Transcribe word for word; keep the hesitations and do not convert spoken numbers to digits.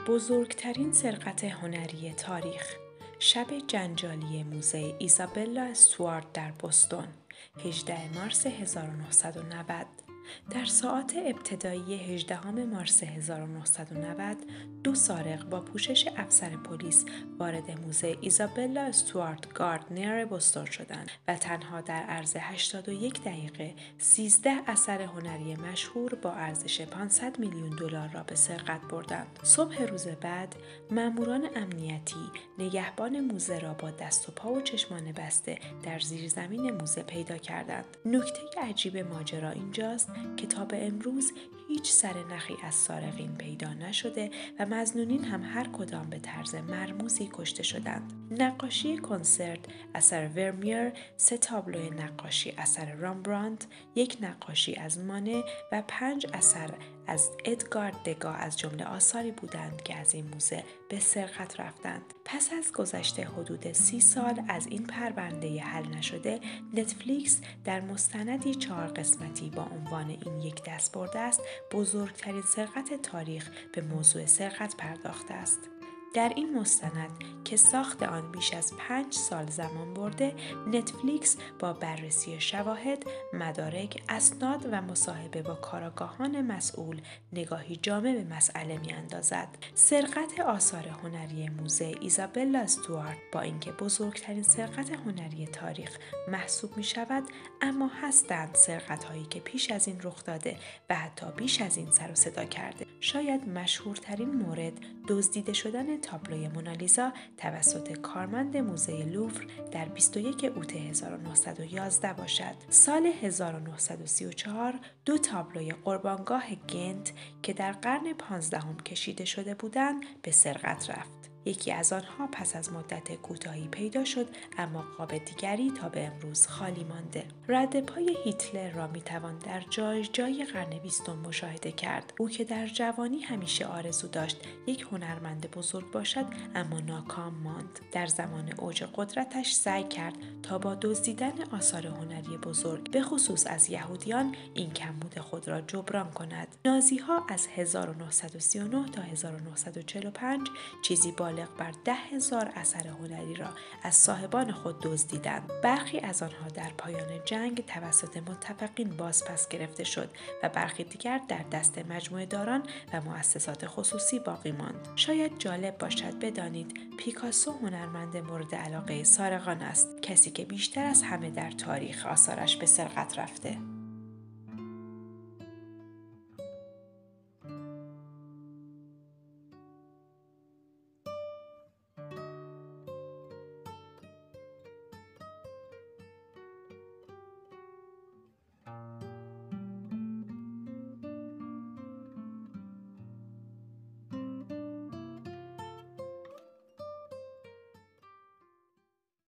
بزرگترین سرقت هنری تاریخ، شب جنجالی موزه ایزابلا استوارت در بوستون، هجدهم مارس هزار و نهصد و نود. در ساعات ابتدایی هجدهم مارس هزار و نهصد و نود، دو سارق با پوشش افسر پلیس وارد موزه ایزابلا استوارت گاردنر بوستون شدند و تنها در عرض هشتاد و یک دقیقه سیزده اثر هنری مشهور با ارزش پانصد میلیون دلار را به سرقت بردند. صبح روز بعد، ماموران امنیتی نگهبان موزه را با دست و پا و چشمان بسته در زیرزمین موزه پیدا کردند. نکته عجیب ماجرا اینجاست که تا به امروز هیچ سرنخی از سارقین پیدا نشده و مظنونین هم هر کدام به طرز مرموزی کشته شدند. نقاشی کنسرت اثر ورمیر، سه تابلو نقاشی اثر رامبراندت، یک نقاشی از مانه و پنج اثر از ادگار دگا از جمله آثاری بودند که از این موزه به سرقت رفتند. پس از گذشت حدود سی سال از این پرونده حل نشده، نتفلیکس در مستندی چهار قسمتی با عنوان این یک دستبرد است، بزرگترین سرقت تاریخ به موضوع سرقت پرداخته است. در این مستند که ساخت آن بیش از پنج سال زمان برده، نتفلیکس با بررسی شواهد، مدارک، اسناد و مصاحبه با کارآگاهان مسئول نگاهی جامع به مسئله می‌اندازد. سرقت آثار هنری موزه ایزابلا استوارت با اینکه بزرگترین سرقت هنری تاریخ محسوب می‌شود، اما هستند سرقت‌هایی که پیش از این رخ داده و حتی بیش از این سر و صدا کرده. شاید مشهورترین مورد دزدیده شدن تابلوی مونالیزا توسط کارمند موزه لوور در بیست و یک اوت هزار و نهصد و یازده باشد. سال هزار و نهصد و سی و چهار دو تابلوی قربانگاه گنت که در قرن پانزدهم کشیده شده بودند به سرقت رفت. یکی از آنها پس از مدت کوتاهی پیدا شد، اما قاب دیگری تا به امروز خالی مانده. رد پای هیتلر را میتوان در جای جای قرن بیستم مشاهده کرد. او که در جوانی همیشه آرزو داشت یک هنرمند بزرگ باشد، اما ناکام ماند. در زمان اوج قدرتش سعی کرد تا با دزدیدن آثار هنری بزرگ، به خصوص از یهودیان، این کمبود خود را جبران کند. نازی‌ها از هزار و نهصد و سی و نه تا هزار و نهصد و چهل و پنج چیزی بالغ بر ده هزار اثر هنری را از صاحبان خود دزدیدند. برخی از آنها در پایان جنگ توسط متفقین بازپس گرفته شد و برخی دیگر در دست مجموعه داران و مؤسسات خصوصی باقی ماند. شاید جالب باشد بدانید پیکاسو هنرمند مورد علاقه سارقان است، کسی که بیشتر از همه در تاریخ آثارش به سرقت رفته.